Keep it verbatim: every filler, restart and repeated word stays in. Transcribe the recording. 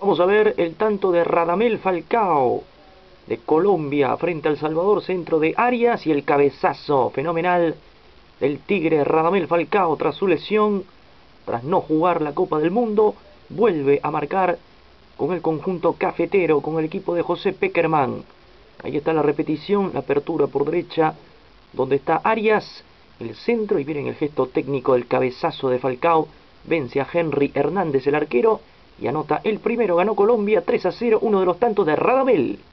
Vamos a ver el tanto de Radamel Falcao de Colombia frente al Salvador, centro de Arias y el cabezazo fenomenal del Tigre Radamel Falcao tras su lesión, tras no jugar la Copa del Mundo, vuelve a marcar con el conjunto cafetero, con el equipo de José Pekerman. Ahí está la repetición, la apertura por derecha, donde está Arias, el centro, y miren el gesto técnico del cabezazo de Falcao, vence a Henry Hernández el arquero, y anota el primero. Ganó Colombia tres a cero, uno de los tantos de Radamel.